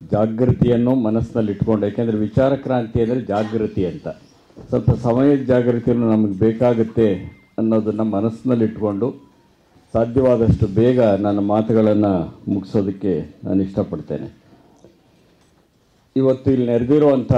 ಜಾಗೃತಿಯನ್ನು ಮನಸ್ಸಿನಲ್ಲಿ ಇಟ್ಕೊಂಡು, ಯಾಕೆಂದರೆ ವಿಚಾರ ಕ್ರಾಂತಿ ಅಂದರೆ ಜಾಗೃತಿ ಅಂತ, ಸ್ವಲ್ಪ ಸಮಯದ ಜಾಗೃತಿಯನ್ನು ನಮಗೆ ಬೇಕಾಗುತ್ತೆ ಅನ್ನೋದನ್ನು ಮನಸ್ಸಿನಲ್ಲಿ ಇಟ್ಕೊಂಡು ಸಾಧ್ಯವಾದಷ್ಟು ಬೇಗ ನನ್ನ ಮಾತುಗಳನ್ನು ಮುಗಿಸೋದಕ್ಕೆ ನಾನು ಇಷ್ಟಪಡ್ತೇನೆ. ಇವತ್ತು ಇಲ್ಲಿ ನೆರೆದಿರುವಂಥ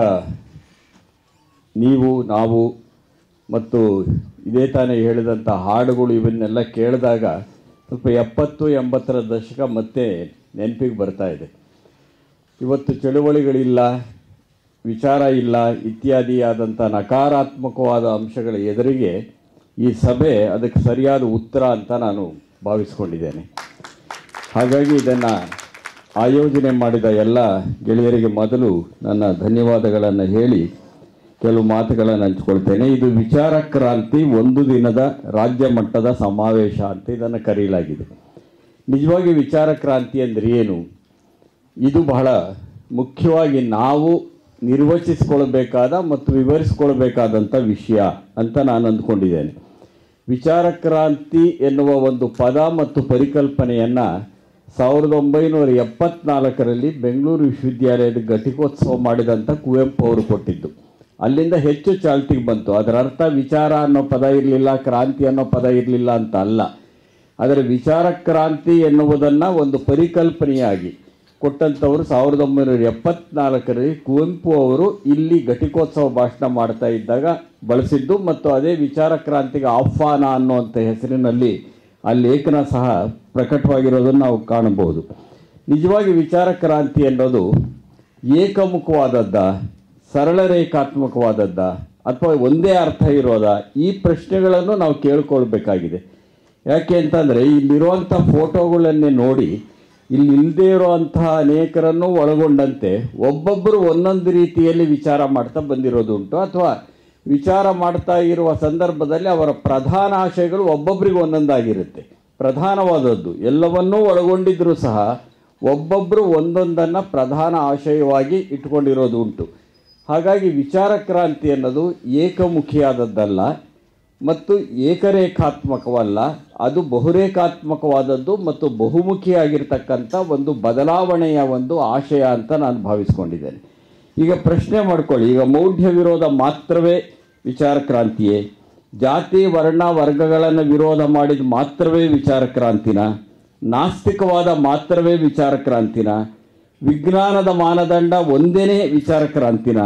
ನೀವು, ನಾವು ಮತ್ತು ಇದೇ ತಾನೇ ಹೇಳಿದಂಥ ಹಾಡುಗಳು ಇವನ್ನೆಲ್ಲ ಕೇಳಿದಾಗ ಸ್ವಲ್ಪ 70-80ರ ದಶಕ ಮತ್ತೆ ನೆನಪಿಗೆ ಬರ್ತಾ ಇದೆ. ಇವತ್ತು ಚಳುವಳಿಗಳಿಲ್ಲ, ವಿಚಾರ ಇಲ್ಲ ಇತ್ಯಾದಿಯಾದಂಥ ನಕಾರಾತ್ಮಕವಾದ ಅಂಶಗಳ ಎದುರಿಗೆ ಈ ಸಭೆ ಅದಕ್ಕೆ ಸರಿಯಾದ ಉತ್ತರ ಅಂತ ನಾನು ಭಾವಿಸ್ಕೊಂಡಿದ್ದೇನೆ. ಹಾಗಾಗಿ ಇದನ್ನು ಆಯೋಜನೆ ಮಾಡಿದ ಎಲ್ಲ ಗೆಳೆಯರಿಗೆ ಮೊದಲು ನನ್ನ ಧನ್ಯವಾದಗಳನ್ನು ಹೇಳಿ ಕೆಲವು ಮಾತುಗಳನ್ನು ಹಂಚ್ಕೊಳ್ತೇನೆ. ಇದು ವಿಚಾರ ಕ್ರಾಂತಿ ಒಂದು ದಿನದ ರಾಜ್ಯ ಮಟ್ಟದ ಸಮಾವೇಶ ಅಂತ ಇದನ್ನು ಕರೆಯಲಾಗಿದೆ. ನಿಜವಾಗಿ ವಿಚಾರ ಕ್ರಾಂತಿ ಅಂದರೆ ಏನು? ಇದು ಬಹಳ ಮುಖ್ಯವಾಗಿ ನಾವು ನಿರ್ವಚಿಸಿಕೊಳ್ಬೇಕಾದ ಮತ್ತು ವಿವರಿಸಿಕೊಳ್ಬೇಕಾದಂಥ ವಿಷಯ ಅಂತ ನಾನು ಅಂದ್ಕೊಂಡಿದ್ದೇನೆ. ವಿಚಾರ ಕ್ರಾಂತಿ ಎನ್ನುವ ಒಂದು ಪದ ಮತ್ತು ಪರಿಕಲ್ಪನೆಯನ್ನು 1974ರಲ್ಲಿ ಬೆಂಗಳೂರು ವಿಶ್ವವಿದ್ಯಾಲಯದ ಘಟಿಕೋತ್ಸವ ಮಾಡಿದಂಥ ಕುವೆಂಪು ಅವರು ಕೊಟ್ಟಿದ್ದು. ಅಲ್ಲಿಂದ ಹೆಚ್ಚು ಚಾಲ್ತಿಗೆ ಬಂತು. ಅದರ ಅರ್ಥ ವಿಚಾರ ಅನ್ನೋ ಪದ ಇರಲಿಲ್ಲ, ಕ್ರಾಂತಿ ಅನ್ನೋ ಪದ ಇರಲಿಲ್ಲ ಅಂತ ಅಲ್ಲ. ಆದರೆ ವಿಚಾರ ಕ್ರಾಂತಿ ಎನ್ನುವುದನ್ನು ಒಂದು ಪರಿಕಲ್ಪನೆಯಾಗಿ ಕೊಟ್ಟಂಥವರು 1974ರಲ್ಲಿ ಕುವೆಂಪು ಅವರು ಇಲ್ಲಿ ಘಟಿಕೋತ್ಸವ ಭಾಷಣ ಮಾಡ್ತಾ ಇದ್ದಾಗ ಬಳಸಿದ್ದು, ಮತ್ತು ಅದೇ ವಿಚಾರ ಕ್ರಾಂತಿಗೆ ಆಹ್ವಾನ ಅನ್ನುವಂಥ ಹೆಸರಿನಲ್ಲಿ ಆ ಲೇಖನ ಸಹ ಪ್ರಕಟವಾಗಿರೋದನ್ನು ನಾವು ಕಾಣಬಹುದು. ನಿಜವಾಗಿ ವಿಚಾರ ಕ್ರಾಂತಿ ಅನ್ನೋದು ಏಕಮುಖವಾದದ್ದ, ಸರಳ ರೇಖಾತ್ಮಕವಾದದ್ದ, ಅಥವಾ ಒಂದೇ ಅರ್ಥ ಇರೋದಾ? ಈ ಪ್ರಶ್ನೆಗಳನ್ನು ನಾವು ಕೇಳ್ಕೊಳ್ಬೇಕಾಗಿದೆ. ಯಾಕೆ ಅಂತಂದರೆ ಇಲ್ಲಿರುವಂಥ ಫೋಟೋಗಳನ್ನೇ ನೋಡಿ ಇಲ್ಲಿ ಇಲ್ಲದೇ ಇರುವಂತಹ ಅನೇಕರನ್ನು ಒಳಗೊಂಡಂತೆ ಒಬ್ಬೊಬ್ಬರು ಒಂದೊಂದು ರೀತಿಯಲ್ಲಿ ವಿಚಾರ ಮಾಡ್ತಾ ಬಂದಿರೋದುಂಟು, ಅಥವಾ ವಿಚಾರ ಮಾಡ್ತಾ ಇರುವ ಸಂದರ್ಭದಲ್ಲಿ ಅವರ ಪ್ರಧಾನ ಆಶಯಗಳು ಒಬ್ಬೊಬ್ಬರಿಗೆ ಒಂದೊಂದಾಗಿರುತ್ತೆ. ಪ್ರಧಾನವಾದದ್ದು ಎಲ್ಲವನ್ನೂ ಒಳಗೊಂಡಿದ್ರೂ ಸಹ ಒಬ್ಬೊಬ್ಬರು ಒಂದೊಂದನ್ನು ಪ್ರಧಾನ ಆಶಯವಾಗಿ ಇಟ್ಕೊಂಡಿರೋದು ಉಂಟು. ಹಾಗಾಗಿ ವಿಚಾರ ಕ್ರಾಂತಿ ಅನ್ನೋದು ಏಕಮುಖಿಯಾದದ್ದಲ್ಲ ಮತ್ತು ಏಕರೇಖಾತ್ಮಕವಲ್ಲ, ಅದು ಬಹುರೇಖಾತ್ಮಕವಾದದ್ದು ಮತ್ತು ಬಹುಮುಖಿಯಾಗಿರ್ತಕ್ಕಂಥ ಒಂದು ಬದಲಾವಣೆಯ ಒಂದು ಆಶಯ ಅಂತ ನಾನು ಭಾವಿಸ್ಕೊಂಡಿದ್ದೇನೆ. ಈಗ ಪ್ರಶ್ನೆ ಮಾಡ್ಕೊಳ್ಳಿ, ಈಗ ಮೌಢ್ಯ ವಿರೋಧ ಮಾತ್ರವೇ ವಿಚಾರ ಕ್ರಾಂತಿಯೇ? ಜಾತಿ ವರ್ಣ ವರ್ಗಗಳನ್ನು ವಿರೋಧ ಮಾಡಿದ ಮಾತ್ರವೇ ವಿಚಾರ ಕ್ರಾಂತಿನ? ನಾಸ್ತಿಕವಾದ ಮಾತ್ರವೇ ವಿಚಾರ ಕ್ರಾಂತಿನ? ವಿಜ್ಞಾನದ ಮಾನದಂಡ ಒಂದೇನೇ ವಿಚಾರ ಕ್ರಾಂತಿನ?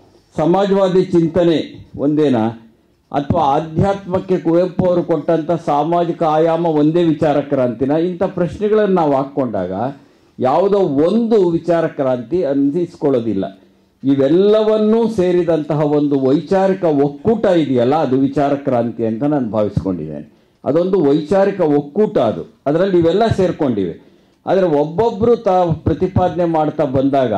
ಸಮಾಜವಾದಿ ಚಿಂತನೆ ಒಂದೇನಾ? ಅಥವಾ ಆಧ್ಯಾತ್ಮಕ್ಕೆ ಕುವೆಂಪು ಅವರು ಕೊಟ್ಟಂಥ ಸಾಮಾಜಿಕ ಆಯಾಮ ಒಂದೇ ವಿಚಾರ ಕ್ರಾಂತಿನ? ಇಂಥ ಪ್ರಶ್ನೆಗಳನ್ನು ನಾವು ಹಾಕ್ಕೊಂಡಾಗ ಯಾವುದೋ ಒಂದು ವಿಚಾರ ಕ್ರಾಂತಿ ಅನ್ನಿಸ್ಕೊಳ್ಳೋದಿಲ್ಲ. ಇವೆಲ್ಲವನ್ನೂ ಸೇರಿದಂತಹ ಒಂದು ವೈಚಾರಿಕ ಒಕ್ಕೂಟ ಇದೆಯಲ್ಲ, ಅದು ವಿಚಾರ ಕ್ರಾಂತಿ ಅಂತ ನಾನು ಭಾವಿಸ್ಕೊಂಡಿದ್ದೇನೆ. ಅದೊಂದು ವೈಚಾರಿಕ ಒಕ್ಕೂಟ, ಅದರಲ್ಲಿ ಇವೆಲ್ಲ ಸೇರಿಕೊಂಡಿವೆ. ಆದರೆ ಒಬ್ಬೊಬ್ಬರು ಪ್ರತಿಪಾದನೆ ಮಾಡ್ತಾ ಬಂದಾಗ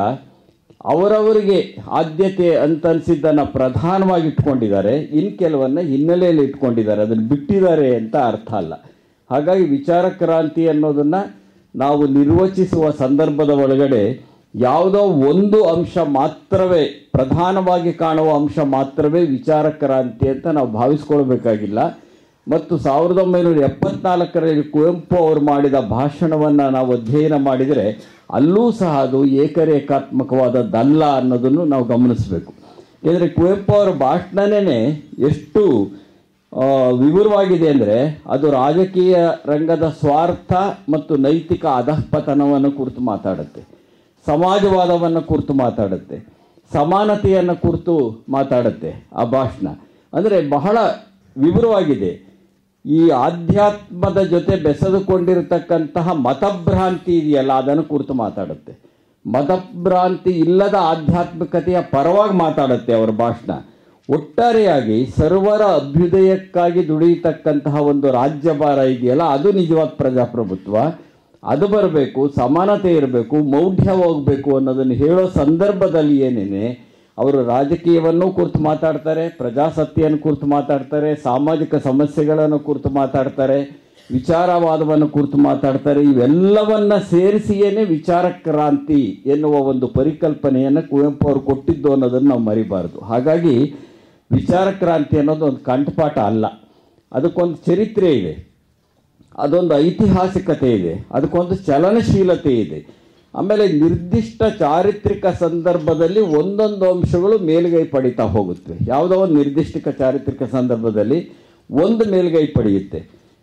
ಅವರವರಿಗೆ ಆದ್ಯತೆ ಅಂತ ಅನಿಸಿದ್ದನ್ನು ಪ್ರಧಾನವಾಗಿ ಇಟ್ಕೊಂಡಿದ್ದಾರೆ, ಇನ್ನು ಕೆಲವನ್ನ ಹಿನ್ನೆಲೆಯಲ್ಲಿ ಇಟ್ಕೊಂಡಿದ್ದಾರೆ, ಅದನ್ನು ಬಿಟ್ಟಿದ್ದಾರೆ ಅಂತ ಅರ್ಥ ಅಲ್ಲ. ಹಾಗಾಗಿ ವಿಚಾರ ಕ್ರಾಂತಿ ಅನ್ನೋದನ್ನು ನಾವು ನಿರ್ವಚಿಸುವ ಸಂದರ್ಭದ ಒಳಗಡೆ ಯಾವುದೋ ಒಂದು ಅಂಶ ಮಾತ್ರವೇ, ಪ್ರಧಾನವಾಗಿ ಕಾಣುವ ಅಂಶ ಮಾತ್ರವೇ ವಿಚಾರ ಕ್ರಾಂತಿ ಅಂತ ನಾವು ಭಾವಿಸ್ಕೊಳ್ಬೇಕಾಗಿಲ್ಲ. ಮತ್ತು 1974ರಲ್ಲಿ ಕುವೆಂಪು ಅವರು ಮಾಡಿದ ಭಾಷಣವನ್ನು ನಾವು ಅಧ್ಯಯನ ಮಾಡಿದರೆ ಅಲ್ಲೂ ಸಹ ಅದು ಏಕರೇಖಾತ್ಮಕವಾದದ್ದಲ್ಲ ಅನ್ನೋದನ್ನು ನಾವು ಗಮನಿಸಬೇಕು. ಏಕೆಂದರೆ ಕುವೆಂಪು ಅವರ ಭಾಷಣನೇ ಎಷ್ಟು ವಿವರವಾಗಿದೆ ಅಂದರೆ ಅದು ರಾಜಕೀಯ ರಂಗದ ಸ್ವಾರ್ಥ ಮತ್ತು ನೈತಿಕ ಅಧಃಪತನವನ್ನು ಕುರಿತು ಮಾತಾಡುತ್ತೆ, ಸಮಾಜವಾದವನ್ನು ಕುರಿತು ಮಾತಾಡುತ್ತೆ, ಸಮಾನತೆಯನ್ನು ಕುರಿತು ಮಾತಾಡುತ್ತೆ ಆ ಭಾಷಣ. ಅಂದರೆ ಬಹಳ ವಿವರವಾಗಿದೆ. ಈ ಆಧ್ಯಾತ್ಮದ ಜೊತೆ ಬೆಸೆದುಕೊಂಡಿರತಕ್ಕಂತಹ ಮತಭ್ರಾಂತಿ ಇದೆಯಲ್ಲ, ಅದನ್ನು ಕುರಿತು ಮಾತಾಡುತ್ತೆ. ಮತಭ್ರಾಂತಿ ಇಲ್ಲದ ಆಧ್ಯಾತ್ಮಿಕತೆಯ ಪರವಾಗಿ ಮಾತಾಡುತ್ತೆ ಅವರ ಭಾಷಣ. ಒಟ್ಟಾರೆಯಾಗಿ ಸರ್ವರ ಅಭ್ಯುದಯಕ್ಕಾಗಿ ದುಡಿಯತಕ್ಕಂತಹ ಒಂದು ರಾಜ್ಯಭಾರ ಇದೆಯಲ್ಲ, ಅದು ನಿಜವಾದ ಪ್ರಜಾಪ್ರಭುತ್ವ. ಅದು ಬರಬೇಕು, ಸಮಾನತೆ ಇರಬೇಕು, ಮೌಢ್ಯ ಹೋಗಬೇಕು ಅನ್ನೋದನ್ನು ಹೇಳೋ ಸಂದರ್ಭದಲ್ಲಿ ಏನೇನೆ ಅವರು ರಾಜಕೀಯವನ್ನು ಕುರಿತು ಮಾತಾಡ್ತಾರೆ, ಪ್ರಜಾಸತ್ತೆಯನ್ನು ಕುರಿತು ಮಾತಾಡ್ತಾರೆ, ಸಾಮಾಜಿಕ ಸಮಸ್ಯೆಗಳನ್ನು ಕುರಿತು ಮಾತಾಡ್ತಾರೆ, ವಿಚಾರವಾದವನ್ನು ಕುರಿತು ಮಾತಾಡ್ತಾರೆ. ಇವೆಲ್ಲವನ್ನ ಸೇರಿಸಿಯೇನೆ ವಿಚಾರ ಕ್ರಾಂತಿ ಎನ್ನುವ ಒಂದು ಪರಿಕಲ್ಪನೆಯನ್ನು ಕುವೆಂಪು ಅವರು ಕೊಟ್ಟಿದ್ದು ಅನ್ನೋದನ್ನು ನಾವು ಮರಿಬಾರ್ದು. ಹಾಗಾಗಿ ವಿಚಾರ ಕ್ರಾಂತಿ ಅನ್ನೋದು ಒಂದು ಕಂಠಪಾಠ ಅಲ್ಲ, ಅದಕ್ಕೊಂದು ಚರಿತ್ರೆ ಇದೆ, ಅದೊಂದು ಐತಿಹಾಸಿಕತೆ ಇದೆ, ಅದಕ್ಕೊಂದು ಚಲನಶೀಲತೆ ಇದೆ. ಆಮೇಲೆ ನಿರ್ದಿಷ್ಟ ಚಾರಿತ್ರಿಕ ಸಂದರ್ಭದಲ್ಲಿ ಒಂದೊಂದು ಅಂಶಗಳು ಮೇಲುಗೈ ಪಡೀತಾ ಹೋಗುತ್ತವೆ. ಯಾವುದೋ ಒಂದು ನಿರ್ದಿಷ್ಟ ಚಾರಿತ್ರಿಕ ಸಂದರ್ಭದಲ್ಲಿ ಒಂದು ಮೇಲುಗೈ ಪಡೆಯುತ್ತೆ,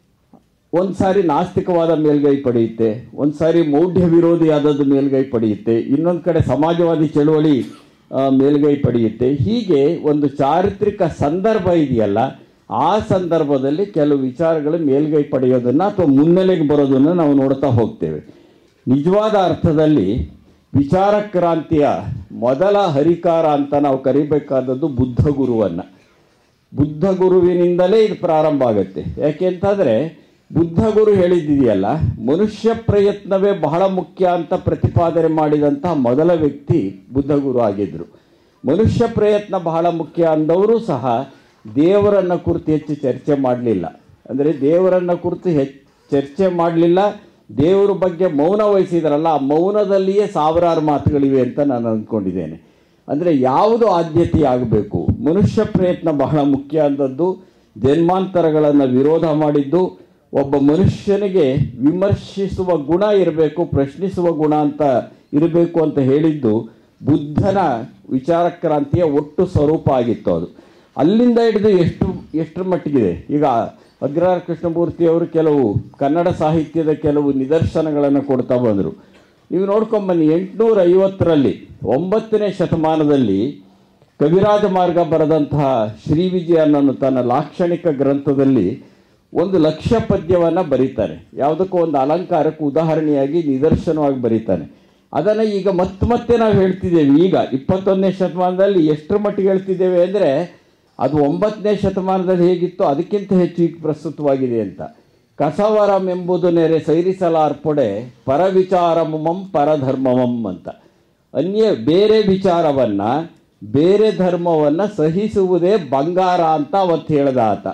ಒಂದು ಸಾರಿ ನಾಸ್ತಿಕವಾದ ಮೇಲ್ಗೈ ಪಡೆಯುತ್ತೆ, ಒಂದು ಸಾರಿ ಮೌಢ್ಯ ವಿರೋಧಿಯಾದದ್ದು ಮೇಲ್ಗೈ ಪಡೆಯುತ್ತೆ, ಇನ್ನೊಂದು ಕಡೆ ಸಮಾಜವಾದಿ ಚಳುವಳಿ ಮೇಲ್ಗೈ ಪಡೆಯುತ್ತೆ. ಹೀಗೆ ಒಂದು ಚಾರಿತ್ರಿಕ ಸಂದರ್ಭ ಇದೆಯಲ್ಲ, ಆ ಸಂದರ್ಭದಲ್ಲಿ ಕೆಲವು ವಿಚಾರಗಳು ಮೇಲ್ಗೈ ಪಡೆಯೋದನ್ನು ಅಥವಾ ಮುನ್ನೆಲೆಗೆ ಬರೋದನ್ನು ನಾವು ನೋಡ್ತಾ ಹೋಗ್ತೇವೆ. ನಿಜವಾದ ಅರ್ಥದಲ್ಲಿ ವಿಚಾರ ಕ್ರಾಂತಿಯ ಮೊದಲ ಹರಿಕಾರ ಅಂತ ನಾವು ಕರಿಬೇಕಾದದ್ದು ಬುದ್ಧ ಗುರುವನ್ನು. ಬುದ್ಧ ಗುರುವಿನಿಂದಲೇ ಇದು ಪ್ರಾರಂಭ ಆಗುತ್ತೆ. ಯಾಕೆಂತಂದರೆ ಬುದ್ಧ ಗುರು ಹೇಳಿದ್ದಿದೆಯಲ್ಲ, ಮನುಷ್ಯ ಪ್ರಯತ್ನವೇ ಬಹಳ ಮುಖ್ಯ ಅಂತ ಪ್ರತಿಪಾದನೆ ಮಾಡಿದಂತಹ ಮೊದಲ ವ್ಯಕ್ತಿ ಬುದ್ಧ ಗುರು ಆಗಿದ್ದರು. ಮನುಷ್ಯ ಪ್ರಯತ್ನ ಬಹಳ ಮುಖ್ಯ ಅಂದವರು ಸಹ ದೇವರನ್ನು ಕುರಿತು ಹೆಚ್ಚು ಚರ್ಚೆ ಮಾಡಲಿಲ್ಲ. ಅಂದರೆ ದೇವರನ್ನು ಕುರಿತು ಚರ್ಚೆ ಮಾಡಲಿಲ್ಲ, ದೇವರ ಬಗ್ಗೆ ಮೌನ ವಹಿಸಿದ್ರಲ್ಲ, ಆ ಮೌನದಲ್ಲಿಯೇ ಸಾವಿರಾರು ಮಾತುಗಳಿವೆ ಅಂತ ನಾನು ಅಂದ್ಕೊಂಡಿದ್ದೇನೆ. ಅಂದರೆ ಯಾವುದು ಆದ್ಯತೆ ಆಗಬೇಕು, ಮನುಷ್ಯ ಪ್ರಯತ್ನ ಬಹಳ ಮುಖ್ಯ ಅಂದದ್ದು, ಜನ್ಮಾಂತರಗಳನ್ನು ವಿರೋಧ ಮಾಡಿದ್ದು, ಒಬ್ಬ ಮನುಷ್ಯನಿಗೆ ವಿಮರ್ಶಿಸುವ ಗುಣ ಇರಬೇಕು, ಪ್ರಶ್ನಿಸುವ ಗುಣ ಅಂತ ಇರಬೇಕು ಅಂತ ಹೇಳಿದ್ದು ಬುದ್ಧನ ವಿಚಾರ ಕ್ರಾಂತಿಯ ಒಟ್ಟು ಸ್ವರೂಪ ಆಗಿತ್ತು. ಅದು ಅಲ್ಲಿಂದ ಹಿಡಿದು ಎಷ್ಟರ ಮಟ್ಟಿಗಿದೆ. ಈಗ ಅಗ್ರಹಾರ ಕೃಷ್ಣಮೂರ್ತಿಯವರು ಕೆಲವು ಕನ್ನಡ ಸಾಹಿತ್ಯದ ಕೆಲವು ನಿದರ್ಶನಗಳನ್ನು ಕೊಡ್ತಾ ಬಂದರು. ನೀವು ನೋಡ್ಕೊಂಬನ್ನಿ, 850ರಲ್ಲಿ 9ನೇ ಶತಮಾನದಲ್ಲಿ ಕವಿರಾಜ ಮಾರ್ಗ ಬರೆದಂತಹ ಶ್ರೀ ವಿಜಯ ಅನ್ನೋ ತನ್ನ ಲಾಕ್ಷಣಿಕ ಗ್ರಂಥದಲ್ಲಿ 1,00,000 ಪದ್ಯವನ್ನು ಬರೀತಾನೆ. ಯಾವುದಕ್ಕೂ ಒಂದು ಅಲಂಕಾರಕ್ಕೆ ಉದಾಹರಣೆಯಾಗಿ ನಿದರ್ಶನವಾಗಿ ಬರೀತಾನೆ. ಅದನ್ನು ಈಗ ಮತ್ತೆ ನಾವು ಹೇಳ್ತಿದ್ದೇವೆ. ಈಗ 21ನೇ ಶತಮಾನದಲ್ಲಿ ಎಷ್ಟರ ಮಟ್ಟಿಗೆ ಹೇಳ್ತಿದ್ದೇವೆ ಅಂದರೆ ಅದು 9ನೇ ಶತಮಾನದಲ್ಲಿ ಹೇಗಿತ್ತು ಅದಕ್ಕಿಂತ ಹೆಚ್ಚು ಈಗ ಪ್ರಸ್ತುತವಾಗಿದೆ ಅಂತ. ಕಸವರಂ ಎಂಬುದು ನೆರೆ ಸೈರಿಸಲಾರ್ಪೊಡೆ ಪರವಿಚಾರಮಂ ಪರಧರ್ಮಮಂ ಅಂತ. ಬೇರೆ ವಿಚಾರವನ್ನು ಬೇರೆ ಧರ್ಮವನ್ನು ಸಹಿಸುವುದೇ ಬಂಗಾರ ಅಂತ ಅವತ್ತು ಹೇಳ್ದ ಆತ.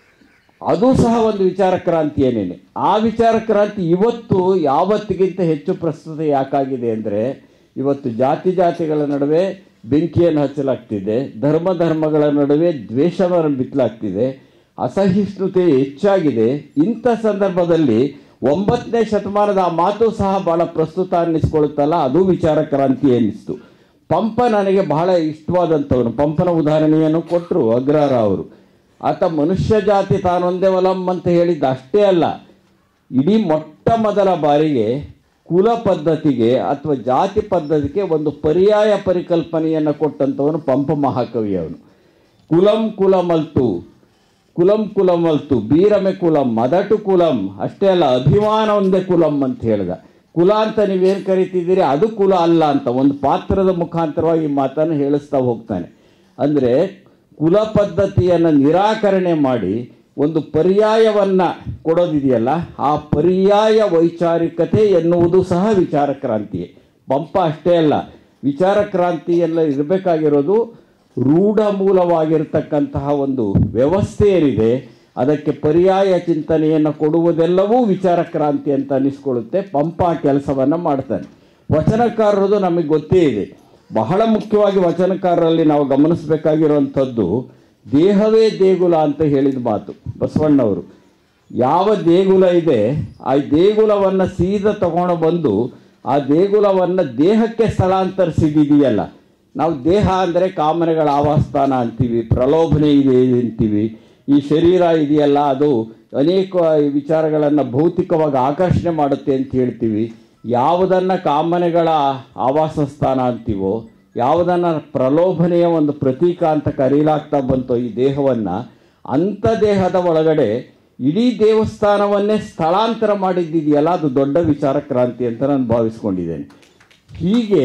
ಅದು ಸಹ ಒಂದು ವಿಚಾರ ಕ್ರಾಂತಿ ಏನೇನೆ. ಆ ವಿಚಾರ ಕ್ರಾಂತಿ ಇವತ್ತು ಯಾವತ್ತಿಗಿಂತ ಹೆಚ್ಚು ಪ್ರಸ್ತುತ ಯಾಕಾಗಿದೆ ಅಂದರೆ, ಇವತ್ತು ಜಾತಿಗಳ ನಡುವೆ ಬೆಂಕಿಯನ್ನು ಹಚ್ಚಲಾಗ್ತಿದೆ, ಧರ್ಮಗಳ ನಡುವೆ ದ್ವೇಷವನ್ನು ಬಿತ್ತಲಾಗ್ತಿದೆ, ಅಸಹಿಷ್ಣುತೆ ಹೆಚ್ಚಾಗಿದೆ. ಇಂಥ ಸಂದರ್ಭದಲ್ಲಿ 9ನೇ ಶತಮಾನದ ಆ ಮಾತು ಸಹ ಭಾಳ ಪ್ರಸ್ತುತ ಅನ್ನಿಸ್ಕೊಳ್ಳುತ್ತಲ್ಲ, ಅದು ವಿಚಾರ ಕ್ರಾಂತಿ ಅನ್ನಿಸ್ತು. ಪಂಪ ನನಗೆ ಬಹಳ ಇಷ್ಟವಾದಂಥವನು. ಪಂಪನ ಉದಾಹರಣೆಯನ್ನು ಕೊಟ್ಟರು ಅಗ್ರಹಾರ ಅವರು. ಆತ ಮನುಷ್ಯ ಜಾತಿ ತಾನೊಂದೇ ಒಲಂ ಅಂತ ಹೇಳಿದ್ದು ಅಷ್ಟೇ ಅಲ್ಲ, ಇಡೀ ಮೊಟ್ಟ ಮೊದಲ ಬಾರಿಗೆ ಕುಲ ಪದ್ಧತಿಗೆ ಅಥವಾ ಜಾತಿ ಪದ್ಧತಿಗೆ ಒಂದು ಪರ್ಯಾಯ ಪರಿಕಲ್ಪನೆಯನ್ನು ಕೊಟ್ಟಂಥವನು ಪಂಪ ಮಹಾಕವಿ. ಅವನು ಕುಲಂ ಕುಲಮಲ್ತು ಬೀರಮೆ ಕುಲಂ ಮದಟು ಕುಲಂ ಅಷ್ಟೇ ಅಲ್ಲ, ಅಭಿಮಾನ ಒಂದೇ ಕುಲಂ ಅಂತ ಹೇಳ್ದ. ಕುಲ ಅಂತ ನೀವೇನು ಕರಿತಿದ್ದೀರಿ ಅದು ಕುಲ ಅಲ್ಲ ಅಂತ ಒಂದು ಪಾತ್ರದ ಮುಖಾಂತರವಾಗಿ ಮಾತನ್ನು ಹೇಳಿಸ್ತಾ ಹೋಗ್ತಾನೆ. ಅಂದರೆ ಕುಲ ಪದ್ಧತಿಯನ್ನು ನಿರಾಕರಣೆ ಮಾಡಿ ಒಂದು ಪರ್ಯಾಯವನ್ನು ಕೊಡೋದಿದೆಯಲ್ಲ, ಆ ಪರ್ಯಾಯ ವೈಚಾರಿಕತೆ ಎನ್ನುವುದು ಸಹ ವಿಚಾರ ಕ್ರಾಂತಿಯೇ. ಪಂಪ ಅಷ್ಟೇ ಅಲ್ಲ, ವಿಚಾರ ಕ್ರಾಂತಿಯೆಲ್ಲ ಇರಬೇಕಾಗಿರೋದು ರೂಢ ಮೂಲವಾಗಿರ್ತಕ್ಕಂತಹ ಒಂದು ವ್ಯವಸ್ಥೆ ಏನಿದೆ ಅದಕ್ಕೆ ಪರ್ಯಾಯ ಚಿಂತನೆಯನ್ನು ಕೊಡುವುದೆಲ್ಲವೂ ವಿಚಾರ ಕ್ರಾಂತಿ ಅಂತ ಅನ್ನಿಸ್ಕೊಳ್ಳುತ್ತೆ. ಪಂಪ ಆ ಕೆಲಸವನ್ನು ಮಾಡ್ತಾನೆ. ವಚನಕಾರರದು ನಮಗೆ ಗೊತ್ತೇ ಇದೆ. ಬಹಳ ಮುಖ್ಯವಾಗಿ ವಚನಕಾರರಲ್ಲಿ ನಾವು ಗಮನಿಸಬೇಕಾಗಿರುವಂಥದ್ದು ದೇಹವೇ ದೇಗುಲ ಅಂತ ಹೇಳಿದ ಮಾತು ಬಸವಣ್ಣವರು. ಯಾವ ದೇಗುಲ ಇದೆ ಆ ದೇಗುಲವನ್ನು ಸೀದಾ ತಗೊಂಡು ಬಂದು ಆ ದೇಗುಲವನ್ನು ದೇಹಕ್ಕೆ ಸ್ಥಳಾಂತರಿಸಿದೆಯಲ್ಲ. ನಾವು ದೇಹ ಅಂದರೆ ಕಾಮನೆಗಳ ಆವಾಸ್ಥಾನ ಅಂತೀವಿ, ಪ್ರಲೋಭನೆ ಇದೆ ಅಂತೀವಿ. ಈ ಶರೀರ ಇದೆಯಲ್ಲ ಅದು ಅನೇಕ ವಿಚಾರಗಳನ್ನು ಭೌತಿಕವಾಗಿ ಆಕರ್ಷಣೆ ಮಾಡುತ್ತೆ ಅಂತ ಹೇಳ್ತೀವಿ. ಯಾವುದನ್ನು ಕಾಮನೆಗಳ ಆವಾಸ ಸ್ಥಾನ ಅಂತೀವೋ, ಯಾವುದನ್ನು ಪ್ರಲೋಭನೆಯ ಒಂದು ಪ್ರತೀಕ ಅಂತ ಕರೀಲಾಗ್ತಾ ಬಂತೋ ಈ ದೇಹವನ್ನು, ಅಂಥ ದೇಹದ ಒಳಗಡೆ ಇಡೀ ದೇವಸ್ಥಾನವನ್ನೇ ಸ್ಥಳಾಂತರ ಮಾಡಿದ್ದಿದೆಯಲ್ಲ, ಅದು ದೊಡ್ಡ ವಿಚಾರ ಕ್ರಾಂತಿ ಅಂತ ನಾನು ಭಾವಿಸ್ಕೊಂಡಿದ್ದೇನೆ. ಹೀಗೆ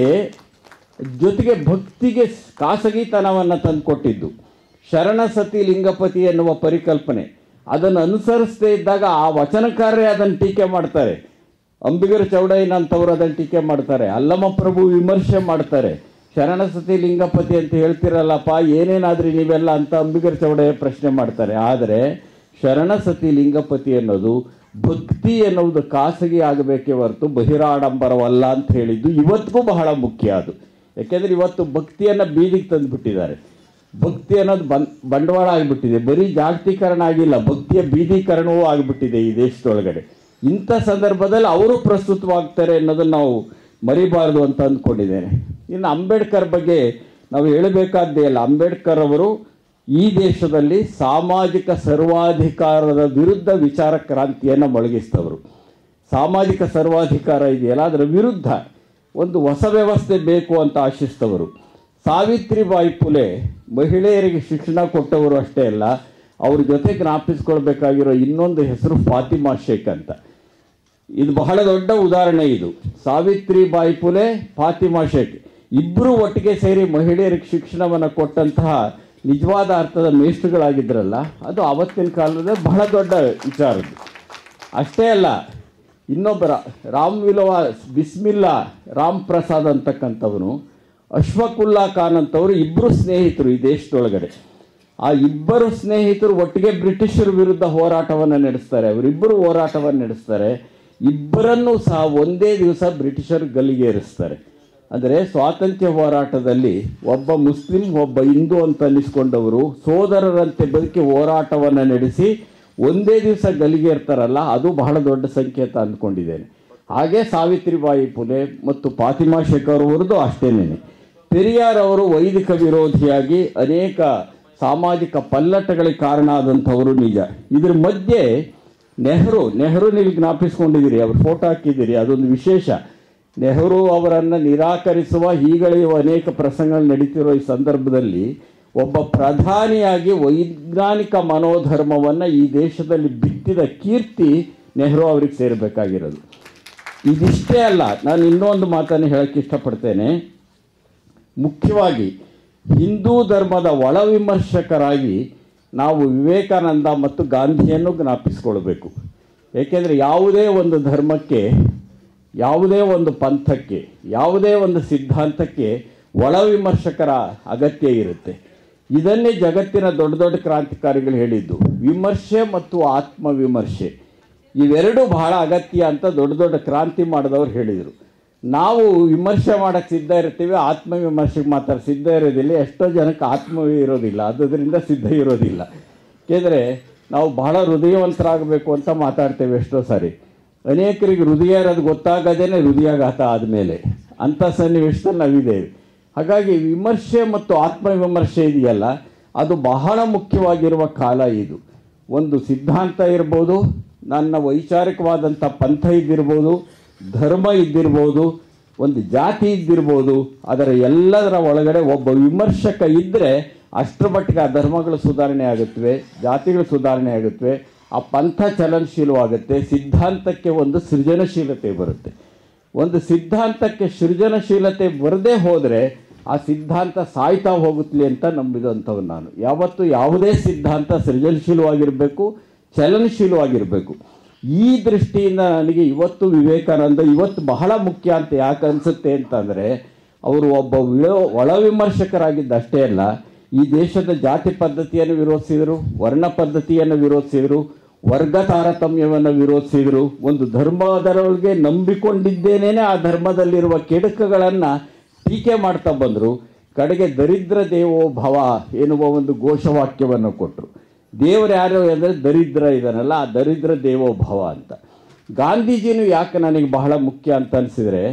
ಜೊತೆಗೆ ಭಕ್ತಿಗೆ ಖಾಸಗಿತನವನ್ನು ತಂದುಕೊಟ್ಟಿದ್ದು ಶರಣಸತಿ ಲಿಂಗಪತಿ ಎನ್ನುವ ಪರಿಕಲ್ಪನೆ. ಅದನ್ನು ಅನುಸರಿಸದೇ ಇದ್ದಾಗ ಆ ವಚನಕಾರರೇ ಅದನ್ನು ಟೀಕೆ ಮಾಡ್ತಾರೆ. ಅಂಬಿಗರ ಚೌಡಯ್ಯನಂಥವ್ರು ಅದನ್ನು ಟೀಕೆ ಮಾಡ್ತಾರೆ, ಅಲ್ಲಮ ಪ್ರಭು ವಿಮರ್ಶೆ ಮಾಡ್ತಾರೆ. ಶರಣಸತಿ ಲಿಂಗಪತಿ ಅಂತ ಹೇಳ್ತಿರಲ್ಲಪ್ಪ, ಏನೇನಾದ್ರಿ ನೀವೆಲ್ಲ ಅಂತ ಅಂಬಿಗರ ಚೌಡಯ್ಯ ಪ್ರಶ್ನೆ ಮಾಡ್ತಾರೆ. ಆದರೆ ಶರಣಸತಿ ಲಿಂಗಪತಿ ಅನ್ನೋದು ಭಕ್ತಿ ಎನ್ನುವುದು ಖಾಸಗಿ ಆಗಬೇಕೇ ಹೊರತು ಬಹಿರಾಡಂಬರವಲ್ಲ ಅಂತ ಹೇಳಿದ್ದು ಇವತ್ತಿಗೂ ಬಹಳ ಮುಖ್ಯ. ಅದು ಯಾಕೆಂದರೆ ಇವತ್ತು ಭಕ್ತಿಯನ್ನು ಬೀದಿಗೆ ತಂದುಬಿಟ್ಟಿದ್ದಾರೆ. ಭಕ್ತಿ ಅನ್ನೋದು ಬಂಡವಾಳ ಆಗಿಬಿಟ್ಟಿದೆ. ಬರೀ ಜಾಗತೀಕರಣ ಆಗಿಲ್ಲ, ಭಕ್ತಿಯ ಬೀದೀಕರಣವೂ ಆಗಿಬಿಟ್ಟಿದೆ ಈ ದೇಶದೊಳಗಡೆ. ಇಂಥ ಸಂದರ್ಭದಲ್ಲಿ ಅವರು ಪ್ರಸ್ತುತವಾಗ್ತಾರೆ ಅನ್ನೋದನ್ನು ನಾವು ಮರಿಬಾರದು ಅಂತ ಅಂದ್ಕೊಂಡಿದ್ದೇನೆ. ಇನ್ನು ಅಂಬೇಡ್ಕರ್ ಬಗ್ಗೆ ನಾವು ಹೇಳಬೇಕಾದ್ದೇ ಇಲ್ಲ. ಅಂಬೇಡ್ಕರ್ ಅವರು ಈ ದೇಶದಲ್ಲಿ ಸಾಮಾಜಿಕ ಸರ್ವಾಧಿಕಾರದ ವಿರುದ್ಧ ವಿಚಾರ ಕ್ರಾಂತಿಯನ್ನು ಮೊಳಗಿಸಿದವರು. ಸಾಮಾಜಿಕ ಸರ್ವಾಧಿಕಾರ ಇದೆಯಲ್ಲ, ಅದರ ವಿರುದ್ಧ ಒಂದು ಹೊಸ ವ್ಯವಸ್ಥೆ ಬೇಕು ಅಂತ ಆಶಿಸಿದವರು. ಸಾವಿತ್ರಿಬಾಯಿ ಫುಲೆ ಮಹಿಳೆಯರಿಗೆ ಶಿಕ್ಷಣ ಕೊಟ್ಟವರು ಅಷ್ಟೇ ಅಲ್ಲ, ಅವ್ರ ಜೊತೆ ಜ್ಞಾಪಿಸ್ಕೊಳ್ಬೇಕಾಗಿರೋ ಇನ್ನೊಂದು ಹೆಸರು ಫಾತಿಮಾ ಶೇಖ್ ಅಂತ. ಇದು ಬಹಳ ದೊಡ್ಡ ಉದಾಹರಣೆ. ಇದು ಸಾವಿತ್ರಿಬಾಯಿ ಫುಲೆ, ಫಾತಿಮಾ ಶೇಖ್ ಇಬ್ಬರು ಒಟ್ಟಿಗೆ ಸೇರಿ ಮಹಿಳೆಯರಿಗೆ ಶಿಕ್ಷಣವನ್ನು ಕೊಟ್ಟಂತಹ ನಿಜವಾದ ಅರ್ಥದ ಮೇಷ್ಟ್ರುಗಳಾಗಿದ್ದರಲ್ಲ, ಅದು ಆವತ್ತಿನ ಕಾಲದ ಬಹಳ ದೊಡ್ಡ ವಿಚಾರ. ಅಷ್ಟೇ ಅಲ್ಲ, ಇನ್ನೊಬ್ಬರ ಬಿಸ್ಮಿಲ್ಲಾ ರಾಮ್ ಪ್ರಸಾದ್ ಅಂತಕ್ಕಂಥವನು, ಅಶ್ಫಾಕುಲ್ಲಾ ಖಾನ್ ಅಂತವರು ಇಬ್ಬರು ಸ್ನೇಹಿತರು ಈ ದೇಶದೊಳಗಡೆ. ಆ ಇಬ್ಬರು ಸ್ನೇಹಿತರು ಒಟ್ಟಿಗೆ ಬ್ರಿಟಿಷರ ವಿರುದ್ಧ ಹೋರಾಟವನ್ನು ನಡೆಸ್ತಾರೆ. ಅವರಿಬ್ಬರು ಹೋರಾಟವನ್ನು ನಡೆಸ್ತಾರೆ. ಇಬ್ಬರನ್ನೂ ಸಹ ಒಂದೇ ದಿವಸ ಬ್ರಿಟಿಷರು ಗಲ್ಲಿಗೇರಿಸ್ತಾರೆ. ಅಂದರೆ ಸ್ವಾತಂತ್ರ್ಯ ಹೋರಾಟದಲ್ಲಿ ಒಬ್ಬ ಮುಸ್ಲಿಂ ಒಬ್ಬ ಹಿಂದೂ ಅಂತ ಅನ್ನಿಸ್ಕೊಂಡವರು ಸೋದರರಂತೆ ಬದುಕಿ ಹೋರಾಟವನ್ನು ನಡೆಸಿ ಒಂದೇ ದಿವಸ ಗಲ್ಲಿಗೇರ್ತಾರಲ್ಲ, ಅದು ಬಹಳ ದೊಡ್ಡ ಸಂಕೇತ ಅಂದ್ಕೊಂಡಿದ್ದೇನೆ. ಹಾಗೆ ಸಾವಿತ್ರಿಬಾಯಿ ಫುಲೆ ಮತ್ತು ಫಾತಿಮಾ ಶೇಖ್ ಅವರದ್ದು ಅಷ್ಟೇನೆ. ಪೆರಿಯಾರ್ ಅವರು ವೈದಿಕ ವಿರೋಧಿಯಾಗಿ ಅನೇಕ ಸಾಮಾಜಿಕ ಪಲ್ಲಟಗಳಿಗೆ ಕಾರಣ ಆದಂಥವರು ನಿಜ. ಇದ್ರ ಮಧ್ಯೆ ನೆಹರು ನೀವು ಜ್ಞಾಪಿಸ್ಕೊಂಡಿದ್ದೀರಿ, ಅವ್ರ ಫೋಟೋ ಹಾಕಿದ್ದೀರಿ, ಅದೊಂದು ವಿಶೇಷ. ನೆಹರು ಅವರನ್ನು ನಿರಾಕರಿಸುವ ಹೀಗಳೆಯುವ ಅನೇಕ ಪ್ರಸಂಗಗಳು ನಡೀತಿರೋ ಈ ಸಂದರ್ಭದಲ್ಲಿ ಒಬ್ಬ ಪ್ರಧಾನಿಯಾಗಿ ವೈಜ್ಞಾನಿಕ ಮನೋಧರ್ಮವನ್ನು ಈ ದೇಶದಲ್ಲಿ ಬಿತ್ತಿದ ಕೀರ್ತಿ ನೆಹರು ಅವ್ರಿಗೆ ಸೇರಬೇಕಾಗಿರೋದು. ಇದಿಷ್ಟೇ ಅಲ್ಲ, ನಾನು ಇನ್ನೊಂದು ಮಾತನ್ನು ಹೇಳಕ್ಕೆ ಇಷ್ಟಪಡ್ತೇನೆ. ಮುಖ್ಯವಾಗಿ ಹಿಂದೂ ಧರ್ಮದ ಒಳ ವಿಮರ್ಶಕರಾಗಿ ನಾವು ವಿವೇಕಾನಂದ ಮತ್ತು ಗಾಂಧಿಯನ್ನು ಜ್ಞಾಪಿಸ್ಕೊಳ್ಬೇಕು. ಏಕೆಂದರೆ ಯಾವುದೇ ಒಂದು ಧರ್ಮಕ್ಕೆ, ಯಾವುದೇ ಒಂದು ಪಂಥಕ್ಕೆ, ಯಾವುದೇ ಒಂದು ಸಿದ್ಧಾಂತಕ್ಕೆ ಒಳ ವಿಮರ್ಶಕರ ಅಗತ್ಯ ಇರುತ್ತೆ. ಇದನ್ನೇ ಜಗತ್ತಿನ ದೊಡ್ಡ ದೊಡ್ಡ ಕ್ರಾಂತಿಕಾರಿಗಳು ಹೇಳಿದ್ದು. ವಿಮರ್ಶೆ ಮತ್ತು ಆತ್ಮವಿಮರ್ಶೆ ಇವೆರಡೂ ಬಹಳ ಅಗತ್ಯ ಅಂತ ದೊಡ್ಡ ದೊಡ್ಡ ಕ್ರಾಂತಿ ಮಾಡಿದವರು ಹೇಳಿದರು. ನಾವು ವಿಮರ್ಶೆ ಮಾಡೋಕ್ಕೆ ಸಿದ್ಧ ಇರ್ತೀವಿ, ಆತ್ಮವಿಮರ್ಶೆಗೆ ಮಾತ್ರ ಸಿದ್ಧ ಇರೋದಿಲ್ಲ. ಎಷ್ಟೋ ಜನಕ್ಕೆ ಆತ್ಮವೇ ಇರೋದಿಲ್ಲ, ಅದರಿಂದ ಸಿದ್ಧ ಇರೋದಿಲ್ಲ. ಏಕೆಂದರೆ ನಾವು ಬಹಳ ಹೃದಯವಂತರಾಗಬೇಕು ಅಂತ ಮಾತಾಡ್ತೇವೆ ಎಷ್ಟೋ ಸಾರಿ. ಅನೇಕರಿಗೆ ಹೃದಯ ಇರೋದು ಗೊತ್ತಾಗದೇನೆ ಹೃದಯಾಘಾತ ಆದಮೇಲೆ ಅಂಥ ಸನ್ನಿವೇಶದಲ್ಲಿ ನಾವಿದ್ದೇವೆ. ಹಾಗಾಗಿ ವಿಮರ್ಶೆ ಮತ್ತು ಆತ್ಮವಿಮರ್ಶೆ ಇದೆಯಲ್ಲ, ಅದು ಬಹಳ ಮುಖ್ಯವಾಗಿರುವ ಕಾಲ ಇದು. ಒಂದು ಸಿದ್ಧಾಂತ ಇರ್ಬೋದು, ನನ್ನ ವೈಚಾರಿಕವಾದಂಥ ಪಂಥ ಇದ್ದಿರ್ಬೋದು, ಧರ್ಮ ಇದ್ದಿರ್ಬೋದು, ಒಂದು ಜಾತಿ ಇದ್ದಿರ್ಬೋದು, ಅದರ ಎಲ್ಲದರ ಒಳಗಡೆ ಒಬ್ಬ ವಿಮರ್ಶಕ ಇದ್ದರೆ ಅಷ್ಟರ ಮಟ್ಟಿಗೆ ಆ ಧರ್ಮಗಳು ಸುಧಾರಣೆ ಆಗುತ್ತವೆ, ಜಾತಿಗಳು ಸುಧಾರಣೆ ಆಗುತ್ತವೆ, ಆ ಪಂಥ ಚಲನಶೀಲವಾಗುತ್ತೆ, ಸಿದ್ಧಾಂತಕ್ಕೆ ಒಂದು ಸೃಜನಶೀಲತೆ ಬರುತ್ತೆ. ಒಂದು ಸಿದ್ಧಾಂತಕ್ಕೆ ಸೃಜನಶೀಲತೆ ಬರದೇ ಹೋದರೆ ಆ ಸಿದ್ಧಾಂತ ಸಾಯ್ತಾ ಹೋಗುತ್ತಲಿ ಅಂತ ನಂಬಿದಂಥವ್ನು ನಾನು. ಯಾವತ್ತೂ ಯಾವುದೇ ಸಿದ್ಧಾಂತ ಸೃಜನಶೀಲವಾಗಿರಬೇಕು, ಚಲನಶೀಲವಾಗಿರಬೇಕು. ಈ ದೃಷ್ಟಿಯಿಂದ ನನಗೆ ಇವತ್ತು ವಿವೇಕಾನಂದ ಇವತ್ತು ಬಹಳ ಮುಖ್ಯ ಅಂತ ಯಾಕೆ ಅನಿಸುತ್ತೆ ಅಂತಂದರೆ, ಅವರು ಒಬ್ಬ ಒಳ ವಿಮರ್ಶಕರಾಗಿದ್ದಷ್ಟೇ ಅಲ್ಲ, ಈ ದೇಶದ ಜಾತಿ ಪದ್ಧತಿಯನ್ನು ವಿರೋಧಿಸಿದರು, ವರ್ಣ ಪದ್ಧತಿಯನ್ನು ವಿರೋಧಿಸಿದರು, ವರ್ಗ ತಾರತಮ್ಯವನ್ನು ವಿರೋಧಿಸಿದರು. ಒಂದು ಧರ್ಮದರೊಳಗೆ ನಂಬಿಕೊಂಡಿದ್ದೇನೆ ಆ ಧರ್ಮದಲ್ಲಿರುವ ಕೆಡುಕುಗಳನ್ನು ಟೀಕೆ ಮಾಡ್ತಾ ಬಂದರು. ಕಡೆಗೆ ದರಿದ್ರ ದೇವೋ ಭವ ಎನ್ನುವ ಒಂದು ಘೋಷವಾಕ್ಯವನ್ನು ಕೊಟ್ಟರು. ದೇವರು ಯಾರು ಅಂದರೆ ದರಿದ್ರ ಇದ್ದಾನಲ್ಲ, ಆ ದರಿದ್ರ ದೇವೋ ಭವ ಅಂತ. ಗಾಂಧೀಜಿನೂ ಯಾಕೆ ನನಗೆ ಬಹಳ ಮುಖ್ಯ ಅಂತ ಅನಿಸಿದರೆ,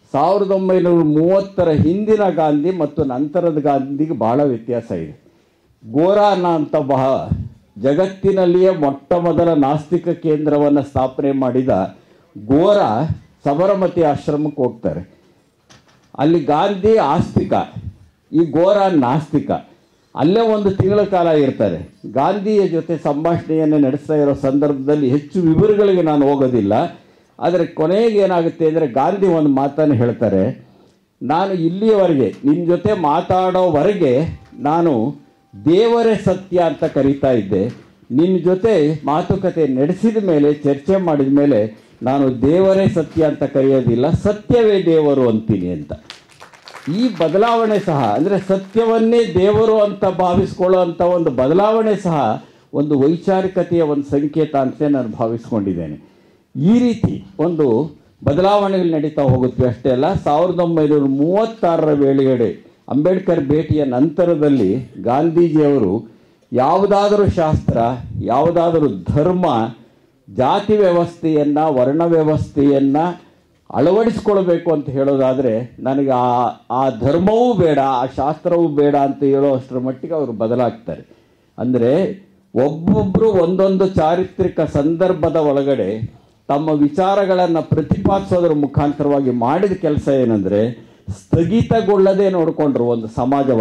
1930 ಹಿಂದಿನ ಗಾಂಧಿ ಮತ್ತು ನಂತರದ ಗಾಂಧಿಗೆ ಬಹಳ ವ್ಯತ್ಯಾಸ ಇದೆ. ಗೋರಾನ ಅಂತ ಜಗತ್ತಿನಲ್ಲಿಯೇ ಮೊಟ್ಟ ಮೊದಲ ನಾಸ್ತಿಕ ಕೇಂದ್ರವನ್ನು ಸ್ಥಾಪನೆ ಮಾಡಿದ ಗೋರ ಸಬರಮತಿ ಆಶ್ರಮಕ್ಕೆ ಹೋಗ್ತಾರೆ. ಅಲ್ಲಿ ಗಾಂಧಿ ಆಸ್ತಿಕ, ಈ ಗೋರ ನಾಸ್ತಿಕ. ಅಲ್ಲೇ ಒಂದು ತಿಂಗಳ ಕಾಲ ಇರ್ತಾರೆ. ಗಾಂಧಿಯ ಜೊತೆ ಸಂಭಾಷಣೆಯನ್ನು ನಡೆಸ್ತಾ ಇರೋ ಸಂದರ್ಭದಲ್ಲಿ ಹೆಚ್ಚು ವಿವರಗಳಿಗೆ ನಾನು ಹೋಗೋದಿಲ್ಲ. ಆದರೆ ಕೊನೆಗೆ ಏನಾಗುತ್ತೆ ಅಂದರೆ, ಗಾಂಧಿ ಒಂದು ಮಾತನ್ನು ಹೇಳ್ತಾರೆ, ನಾನು ಇಲ್ಲಿಯವರೆಗೆ ನಿಮ್ಮ ಜೊತೆ ಮಾತಾಡೋವರೆಗೆ ನಾನು ದೇವರೇ ಸತ್ಯ ಅಂತ ಕರೀತಾ ಇದ್ದೆ. ನಿನ್ನ ಜೊತೆ ಮಾತುಕತೆ ನಡೆಸಿದ ಮೇಲೆ, ಚರ್ಚೆ ಮಾಡಿದ ಮೇಲೆ ನಾನು ದೇವರೇ ಸತ್ಯ ಅಂತ ಕರೆಯೋದಿಲ್ಲ, ಸತ್ಯವೇ ದೇವರು ಅಂತೀನಿ ಅಂತ. ಈ ಬದಲಾವಣೆ ಸಹ, ಅಂದರೆ ಸತ್ಯವನ್ನೇ ದೇವರು ಅಂತ ಭಾವಿಸ್ಕೊಳ್ಳೋ ಅಂಥ ಒಂದು ಬದಲಾವಣೆ ಸಹ ಒಂದು ವೈಚಾರಿಕತೆಯ ಒಂದು ಸಂಕೇತ ಅಂತ ನಾನು ಭಾವಿಸ್ಕೊಂಡಿದ್ದೇನೆ. ಈ ರೀತಿ ಒಂದು ಬದಲಾವಣೆಗಳು ನಡೀತಾ ಹೋಗುತ್ತವೆ. ಅಷ್ಟೇ ಅಲ್ಲ, 1936 ವೇಳೆಗಡೆ ಅಂಬೇಡ್ಕರ್ ಭೇಟಿಯ ನಂತರದಲ್ಲಿ ಗಾಂಧೀಜಿಯವರು ಯಾವುದಾದರೂ ಶಾಸ್ತ್ರ, ಯಾವುದಾದರೂ ಧರ್ಮ, ಜಾತಿ ವ್ಯವಸ್ಥೆಯನ್ನು, ವರ್ಣ ವ್ಯವಸ್ಥೆಯನ್ನು ಅಳವಡಿಸ್ಕೊಳ್ಬೇಕು ಅಂತ ಹೇಳೋದಾದರೆ ನನಗೆ ಆ ಧರ್ಮವೂ ಬೇಡ, ಆ ಶಾಸ್ತ್ರವೂ ಬೇಡ ಅಂತ ಹೇಳೋ ಅಷ್ಟರ ಮಟ್ಟಿಗೆ ಅವರು ಬದಲಾಗ್ತಾರೆ. ಅಂದರೆ ಒಬ್ಬೊಬ್ಬರು ಒಂದೊಂದು ಚಾರಿತ್ರಿಕ ಸಂದರ್ಭದ ಒಳಗಡೆ ತಮ್ಮ ವಿಚಾರಗಳನ್ನು ಪ್ರತಿಪಾದಿಸೋದ್ರ ಮುಖಾಂತರವಾಗಿ ಮಾಡಿದ ಕೆಲಸ ಏನಂದರೆ, ಸ್ಥಗಿತಗೊಳ್ಳದೆ ನೋಡಿಕೊಂಡ್ರು ಒಂದು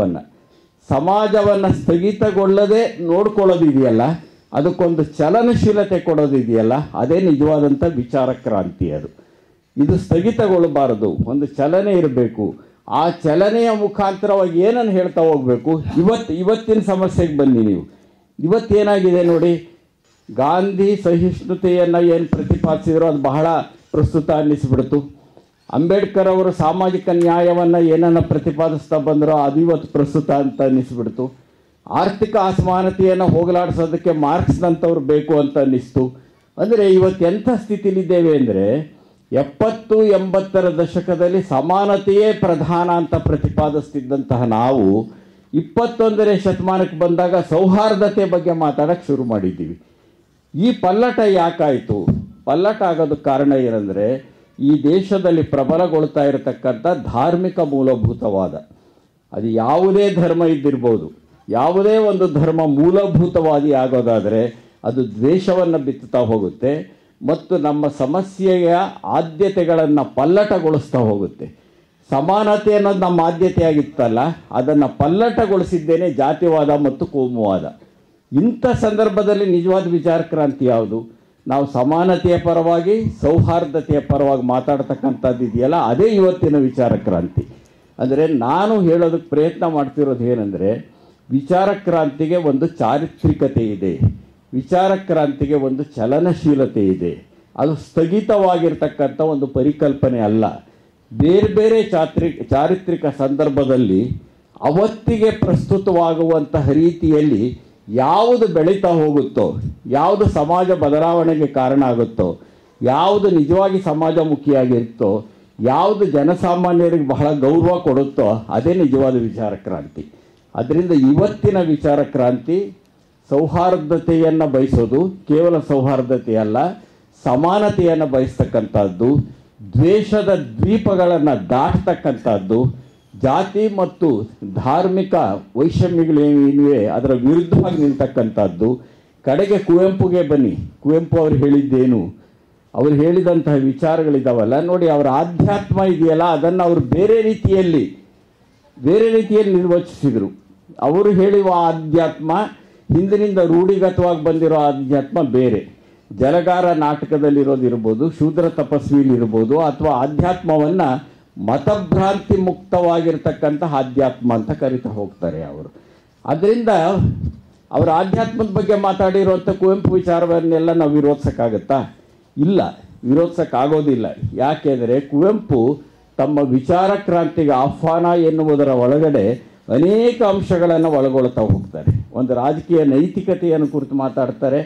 ಸಮಾಜವನ್ನು ಸ್ಥಗಿತಗೊಳ್ಳದೆ ನೋಡ್ಕೊಳ್ಳೋದಿದೆಯಲ್ಲ, ಅದಕ್ಕೊಂದು ಚಲನಶೀಲತೆ ಕೊಡೋದಿದೆಯಲ್ಲ, ಅದೇ ನಿಜವಾದಂಥ ವಿಚಾರ ಕ್ರಾಂತಿ. ಇದು ಸ್ಥಗಿತಗೊಳ್ಳಬಾರದು, ಒಂದು ಚಲನೆ ಇರಬೇಕು. ಆ ಚಲನೆಯ ಮುಖಾಂತರವಾಗಿ ಏನನ್ನು ಹೇಳ್ತಾ ಹೋಗಬೇಕು. ಇವತ್ತಿನ ಸಮಸ್ಯೆಗೆ ಬನ್ನಿ ನೀವು. ಇವತ್ತೇನಾಗಿದೆ ನೋಡಿ, ಗಾಂಧಿ ಸಹಿಷ್ಣುತೆಯನ್ನು ಏನು ಪ್ರತಿಪಾದಿಸಿದ್ರು ಅದು ಬಹಳ ಪ್ರಸ್ತುತ ಅನ್ನಿಸ್ಬಿಡ್ತು. ಅಂಬೇಡ್ಕರ್ ಅವರು ಸಾಮಾಜಿಕ ನ್ಯಾಯವನ್ನು ಏನನ್ನು ಪ್ರತಿಪಾದಿಸ್ತಾ ಬಂದರೋ ಅದು ಇವತ್ತು ಪ್ರಸ್ತುತ ಅಂತ ಅನ್ನಿಸ್ಬಿಡ್ತು. ಆರ್ಥಿಕ ಅಸಮಾನತೆಯನ್ನು ಹೋಗಲಾಡಿಸೋದಕ್ಕೆ ಮಾರ್ಕ್ಸ್ನಂಥವ್ರು ಬೇಕು ಅಂತ ಅನ್ನಿಸ್ತು. ಅಂದರೆ ಇವತ್ತು ಎಂಥ ಸ್ಥಿತಿಲಿದ್ದೇವೆ ಅಂದರೆ, 70-80ರ ದಶಕದಲ್ಲಿ ಸಮಾನತೆಯೇ ಪ್ರಧಾನ ಅಂತ ಪ್ರತಿಪಾದಿಸ್ತಿದ್ದಂತಹ ನಾವು 21ನೇ ಶತಮಾನಕ್ಕೆ ಬಂದಾಗ ಸೌಹಾರ್ದತೆ ಬಗ್ಗೆ ಮಾತಾಡೋಕ್ಕೆ ಶುರು ಮಾಡಿದ್ದೀವಿ. ಈ ಪಲ್ಲಟ ಯಾಕಾಯಿತು? ಪಲ್ಲಟ ಆಗೋದಕ್ಕೆ ಕಾರಣ ಏನಂದರೆ, ಈ ದೇಶದಲ್ಲಿ ಪ್ರಬಲಗೊಳ್ತಾ ಇರತಕ್ಕಂಥ ಧಾರ್ಮಿಕ ಮೂಲಭೂತವಾದ, ಅದು ಯಾವುದೇ ಧರ್ಮ ಇದ್ದಿರ್ಬೋದು, ಯಾವುದೇ ಒಂದು ಧರ್ಮ ಮೂಲಭೂತವಾದಿ ಆಗೋದಾದರೆ ಅದು ದ್ವೇಷವನ್ನು ಬಿತ್ತುತ್ತಾ ಹೋಗುತ್ತೆ ಮತ್ತು ನಮ್ಮ ಸಮಸ್ಯೆಯ ಆದ್ಯತೆಗಳನ್ನು ಪಲ್ಲಟಗೊಳಿಸ್ತಾ ಹೋಗುತ್ತೆ. ಸಮಾನತೆ ಅನ್ನೋದು ನಮ್ಮ ಆದ್ಯತೆಯಾಗಿತ್ತಲ್ಲ, ಅದನ್ನು ಪಲ್ಲಟಗೊಳಿಸಿದ್ದೇನೆ ಜಾತಿವಾದ ಮತ್ತು ಕೋಮುವಾದ. ಇಂಥ ಸಂದರ್ಭದಲ್ಲಿ ನಿಜವಾದ ವಿಚಾರ ಕ್ರಾಂತಿ ಯಾವುದು? ನಾವು ಸಮಾನತೆಯ ಪರವಾಗಿ ಸೌಹಾರ್ದತೆಯ ಪರವಾಗಿ ಮಾತಾಡ್ತಕ್ಕಂಥದ್ದು ಇದೆಯಲ್ಲ, ಅದೇ ಇವತ್ತಿನ ವಿಚಾರ ಕ್ರಾಂತಿ. ಅಂದರೆ ನಾನು ಹೇಳೋದಕ್ಕೆ ಪ್ರಯತ್ನ ಮಾಡ್ತಿರೋದು ಏನಂದರೆ, ವಿಚಾರ ಕ್ರಾಂತಿಗೆ ಒಂದು ಚಾರಿತ್ರಿಕತೆ ಇದೆ, ವಿಚಾರ ಕ್ರಾಂತಿಗೆ ಒಂದು ಚಲನಶೀಲತೆ ಇದೆ. ಅದು ಸ್ಥಗಿತವಾಗಿರ್ತಕ್ಕಂಥ ಒಂದು ಪರಿಕಲ್ಪನೆ ಅಲ್ಲ. ಬೇರೆ ಬೇರೆ ಚಾರಿತ್ರಿಕ ಸಂದರ್ಭದಲ್ಲಿ ಅವತ್ತಿಗೆ ಪ್ರಸ್ತುತವಾಗುವಂತಹ ರೀತಿಯಲ್ಲಿ ಯಾವುದು ಬೆಳೀತಾ ಹೋಗುತ್ತೋ, ಯಾವುದು ಸಮಾಜ ಬದಲಾವಣೆಗೆ ಕಾರಣ ಆಗುತ್ತೋ, ಯಾವುದು ನಿಜವಾಗಿ ಸಮಾಜಮುಖಿಯಾಗಿರುತ್ತೋ, ಯಾವುದು ಜನಸಾಮಾನ್ಯರಿಗೆ ಬಹಳ ಗೌರವ ಕೊಡುತ್ತೋ, ಅದೇ ನಿಜವಾದ ವಿಚಾರ ಕ್ರಾಂತಿ. ಅದರಿಂದ ಇವತ್ತಿನ ವಿಚಾರ ಕ್ರಾಂತಿ ಸೌಹಾರ್ದತೆಯನ್ನು ಬಯಸೋದು, ಕೇವಲ ಸೌಹಾರ್ದತೆಯಲ್ಲ, ಸಮಾನತೆಯನ್ನು ಬಯಸ್ತಕ್ಕಂಥದ್ದು, ದ್ವೇಷದ ದ್ವೀಪಗಳನ್ನು ದಾಟತಕ್ಕಂಥದ್ದು, ಜಾತಿ ಮತ್ತು ಧಾರ್ಮಿಕ ವೈಷಮ್ಯಗಳೇನಿವೆ ಅದರ ವಿರುದ್ಧವಾಗಿ ನಿಲ್ತಕ್ಕಂಥದ್ದು. ಕಡೆಗೆ ಕುವೆಂಪುಗೆ ಬನ್ನಿ. ಕುವೆಂಪು ಅವರು ಹೇಳಿದ್ದೇನು? ಅವರು ಹೇಳಿದಂತಹ ವಿಚಾರಗಳಿದ್ದಾವಲ್ಲ ನೋಡಿ, ಅವರ ಆಧ್ಯಾತ್ಮ ಇದೆಯಲ್ಲ, ಅದನ್ನು ಅವರು ಬೇರೆ ರೀತಿಯಲ್ಲಿ ನಿರ್ವಚಿಸಿದರು. ಅವರು ಹೇಳುವ ಆಧ್ಯಾತ್ಮ ಹಿಂದಿನಿಂದ ರೂಢಿಗತವಾಗಿ ಬಂದಿರೋ ಆಧ್ಯಾತ್ಮ ಬೇರೆ. ಜಲಗಾರ ನಾಟಕದಲ್ಲಿರೋದಿರ್ಬೋದು, ಶೂದ್ರ ತಪಸ್ವಿಲಿರ್ಬೋದು, ಅಥವಾ ಆಧ್ಯಾತ್ಮವನ್ನು ಮತಭ್ರಾಂತಿ ಮುಕ್ತವಾಗಿರ್ತಕ್ಕಂತಹ ಆಧ್ಯಾತ್ಮ ಅಂತ ಕರಿತಾ ಹೋಗ್ತಾರೆ ಅವರು. ಅದರಿಂದ ಅವರ ಆಧ್ಯಾತ್ಮದ ಬಗ್ಗೆ ಮಾತಾಡಿರುವಂಥ ಕುವೆಂಪು ವಿಚಾರವನ್ನೆಲ್ಲ ನಾವು ವಿರೋಧಿಸೋಕ್ಕಾಗತ್ತಾ? ಇಲ್ಲ, ವಿರೋಧಿಸೋಕ್ಕಾಗೋದಿಲ್ಲ. ಯಾಕೆಂದರೆ ಕುವೆಂಪು ತಮ್ಮ ವಿಚಾರ ಕ್ರಾಂತಿಗೆ ಆಹ್ವಾನ ಎನ್ನುವುದರ ಒಳಗಡೆ ಅನೇಕ ಅಂಶಗಳನ್ನು ಒಳಗೊಳ್ತಾ ಹೋಗ್ತಾರೆ. ಒಂದು ರಾಜಕೀಯ ನೈತಿಕತೆಯನ್ನು ಕುರಿತು ಮಾತಾಡ್ತಾರೆ,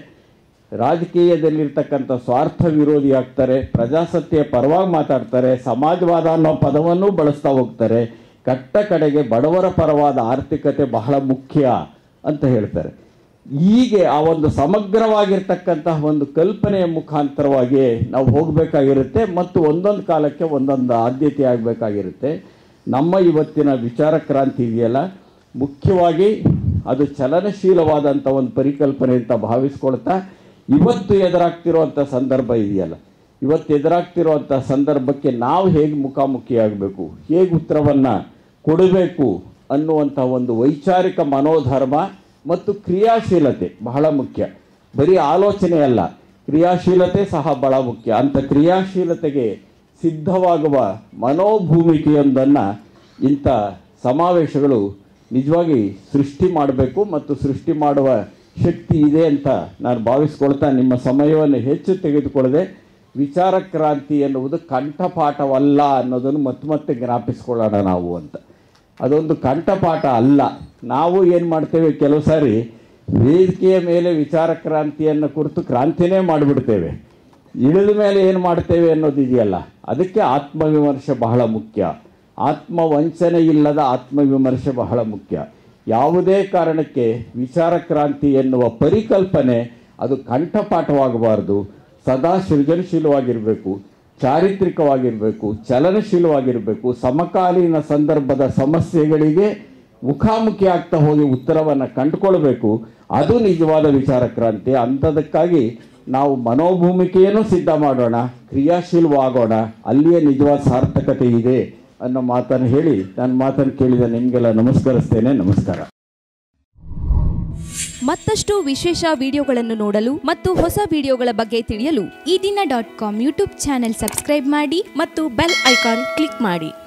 ರಾಜಕೀಯದಲ್ಲಿರ್ತಕ್ಕಂಥ ಸ್ವಾರ್ಥ ವಿರೋಧಿ ಆಗ್ತಾರೆ, ಪ್ರಜಾಸತ್ತೆಯ ಪರವಾಗಿ ಮಾತಾಡ್ತಾರೆ, ಸಮಾಜವಾದ ಅನ್ನೋ ಪದವನ್ನು ಬಳಸ್ತಾ ಹೋಗ್ತಾರೆ, ಕಟ್ಟ ಕಡೆಗೆ ಬಡವರ ಪರವಾದ ಆರ್ಥಿಕತೆ ಬಹಳ ಮುಖ್ಯ ಅಂತ ಹೇಳ್ತಾರೆ. ಹೀಗೆ ಆ ಒಂದು ಸಮಗ್ರವಾಗಿರ್ತಕ್ಕಂತಹ ಒಂದು ಕಲ್ಪನೆಯ ಮುಖಾಂತರವಾಗಿ ನಾವು ಹೋಗಬೇಕಾಗಿರುತ್ತೆ ಮತ್ತು ಒಂದೊಂದು ಕಾಲಕ್ಕೆ ಒಂದೊಂದು ಆದ್ಯತೆ ಆಗಬೇಕಾಗಿರುತ್ತೆ. ನಮ್ಮ ಇವತ್ತಿನ ವಿಚಾರ ಕ್ರಾಂತಿ ಇದೆಯಲ್ಲ, ಮುಖ್ಯವಾಗಿ ಅದು ಚಲನಶೀಲವಾದಂಥ ಒಂದು ಪರಿಕಲ್ಪನೆ ಅಂತ ಭಾವಿಸ್ಕೊಳ್ತಾ ಇವತ್ತು ಎದುರಾಗ್ತಿರುವಂಥ ಸಂದರ್ಭ ಇದೆಯಲ್ಲ, ಇವತ್ತು ಎದುರಾಗ್ತಿರುವಂಥ ಸಂದರ್ಭಕ್ಕೆ ನಾವು ಹೇಗೆ ಮುಖಾಮುಖಿಯಾಗಬೇಕು, ಹೇಗೆ ಉತ್ತರವನ್ನು ಕೊಡಬೇಕು ಅನ್ನುವಂಥ ಒಂದು ವೈಚಾರಿಕ ಮನೋಧರ್ಮ ಮತ್ತು ಕ್ರಿಯಾಶೀಲತೆ ಬಹಳ ಮುಖ್ಯ. ಬರೀ ಆಲೋಚನೆ ಅಲ್ಲ, ಕ್ರಿಯಾಶೀಲತೆ ಸಹ ಬಹಳ ಮುಖ್ಯ. ಅಂಥ ಕ್ರಿಯಾಶೀಲತೆಗೆ ಸಿದ್ಧವಾಗುವ ಮನೋಭೂಮಿಕೆಯೊಂದನ್ನು ಇಂಥ ಸಮಾವೇಶಗಳು ನಿಜವಾಗಿ ಸೃಷ್ಟಿ ಮಾಡಬೇಕು ಮತ್ತು ಸೃಷ್ಟಿ ಮಾಡುವ ಶಕ್ತಿ ಇದೆ ಅಂತ ನಾನು ಭಾವಿಸ್ಕೊಳ್ತಾ ನಿಮ್ಮ ಸಮಯವನ್ನು ಹೆಚ್ಚು ತೆಗೆದುಕೊಳ್ಳದೆ ವಿಚಾರ ಕ್ರಾಂತಿ ಎನ್ನುವುದು ಕಂಠಪಾಠವಲ್ಲ ಅನ್ನೋದನ್ನು ಮತ್ತೆ ಜ್ಞಾಪಿಸ್ಕೊಳ್ಳೋಣ ನಾವು ಅಂತ. ಅದೊಂದು ಕಂಠಪಾಠ ಅಲ್ಲ. ನಾವು ಏನು ಮಾಡ್ತೇವೆ, ಕೆಲವು ಸಾರಿ ವೇದಿಕೆಯ ಮೇಲೆ ವಿಚಾರ ಕ್ರಾಂತಿಯನ್ನು ಕುರಿತು ಕ್ರಾಂತಿನೇ ಮಾಡಿಬಿಡ್ತೇವೆ, ಇಳಿದ ಮೇಲೆ ಏನು ಮಾಡ್ತೇವೆ ಅನ್ನೋದಿದೆಯಲ್ಲ, ಅದಕ್ಕೆ ಆತ್ಮವಿಮರ್ಶೆ ಬಹಳ ಮುಖ್ಯ. ಆತ್ಮವಂಚನೆ ಇಲ್ಲದ ಆತ್ಮವಿಮರ್ಶೆ ಬಹಳ ಮುಖ್ಯ. ಯಾವುದೇ ಕಾರಣಕ್ಕೆ ವಿಚಾರ ಕ್ರಾಂತಿ ಎನ್ನುವ ಪರಿಕಲ್ಪನೆ ಅದು ಕಂಠಪಾಠವಾಗಬಾರ್ದು, ಸದಾ ಸೃಜನಶೀಲವಾಗಿರಬೇಕು, ಚಾರಿತ್ರಿಕವಾಗಿರಬೇಕು, ಚಲನಶೀಲವಾಗಿರಬೇಕು, ಸಮಕಾಲೀನ ಸಂದರ್ಭದ ಸಮಸ್ಯೆಗಳಿಗೆ ಮುಖಾಮುಖಿ ಆಗ್ತಾ ಹೋಗಿ ಉತ್ತರವನ್ನು ಕಂಡುಕೊಳ್ಬೇಕು. ಅದು ನಿಜವಾದ ವಿಚಾರ ಕ್ರಾಂತಿ. ಅಂಥದಕ್ಕಾಗಿ ನಾವು ಮನೋಭೂಮಿಕೆಯನ್ನು ಸಿದ್ಧ ಮಾಡೋಣ, ಕ್ರಿಯಾಶೀಲವಾಗೋಣ, ಅಲ್ಲಿಯೇ ನಿಜವಾದ ಸಾರ್ಥಕತೆ ಇದೆ ಅನ್ನೋ ಮಾತನ್ನು ಹೇಳಿ ನನ್ನ ಮಾತನ್ನು ಕೇಳಿದ ನಿಮಗೆಲ್ಲ ನಮಸ್ಕರಿಸ್ತೇನೆ. ನಮಸ್ಕಾರ. ಮತ್ತಷ್ಟು ವಿಶೇಷ ವಿಡಿಯೋಗಳನ್ನು ನೋಡಲು ಮತ್ತು ಹೊಸ ವಿಡಿಯೋಗಳ ಬಗ್ಗೆ ತಿಳಿಯಲು ಈ ದಿನ .com ಯೂಟ್ಯೂಬ್ ಚಾನೆಲ್ ಸಬ್ಸ್ಕ್ರೈಬ್ ಮಾಡಿ ಮತ್ತು ಬೆಲ್ ಐಕಾನ್ ಕ್ಲಿಕ್ ಮಾಡಿ.